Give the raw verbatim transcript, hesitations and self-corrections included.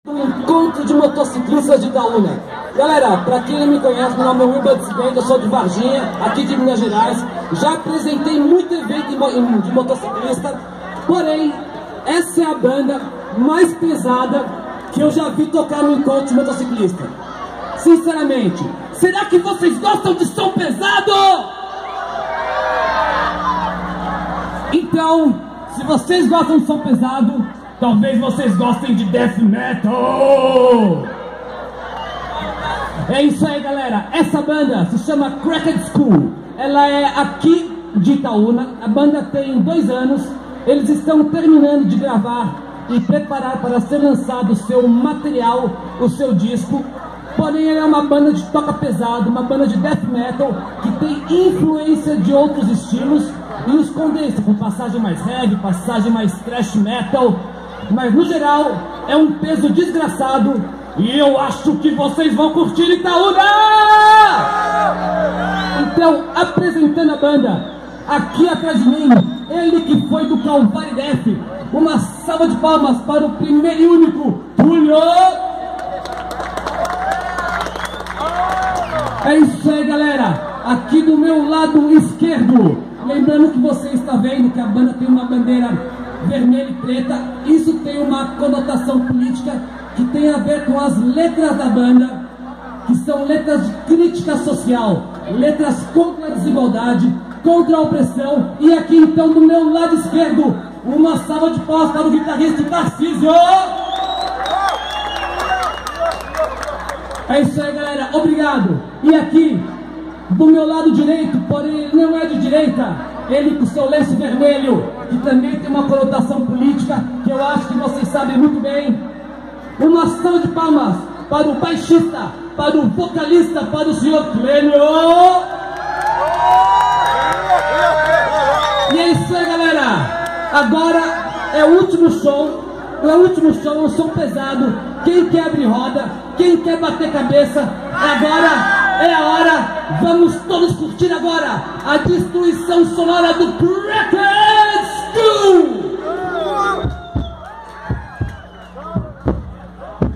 Um encontro de motociclistas de Itaúna. Galera, pra quem não me conhece, meu nome é Wilber Disband, eu sou de Varginha, aqui de Minas Gerais. Já apresentei muito evento de motociclista, porém, essa é a banda mais pesada que eu já vi tocar no encontro de motociclista. Sinceramente, será que vocês gostam de som pesado? Então, se vocês gostam de som pesado, talvez vocês gostem de death metal. É isso aí, galera. Essa banda se chama Cracked Skull. Ela é aqui de Itaúna. A banda tem dois anos. Eles estão terminando de gravar e preparar para ser lançado o seu material, o seu disco. Porém, ela é uma banda de toca pesado, uma banda de death metal que tem influência de outros estilos e os condensa com passagem mais heavy, passagem mais thrash metal. Mas no geral é um peso desgraçado e eu acho que vocês vão curtir Itaúna! Então, apresentando a banda, aqui atrás de mim, ele que foi do Calvary Death, uma salva de palmas para o primeiro e único Túlio! É isso aí, galera, aqui do meu lado esquerdo, lembrando que você está vendo que a banda tem uma bandeira vermelha e preta. Isso tem uma conotação política que tem a ver com as letras da banda, que são letras de crítica social, letras contra a desigualdade, contra a opressão. E aqui então do meu lado esquerdo, uma salva de palmas para o guitarrista Tarcísio. É isso aí, galera, obrigado. E aqui do meu lado direito, porém ele não é de direita, ele com seu lenço vermelho, que também tem uma conotação política, que eu acho que vocês sabem muito bem. Uma salva de palmas para o baixista, para o vocalista, para o senhor Clênio. E é isso aí, galera. Agora é o último show, é o último show, um som pesado. Quem quer abrir roda, quem quer bater cabeça, agora é a hora. Vamos todos curtir agora a destruição sonora do Cracked!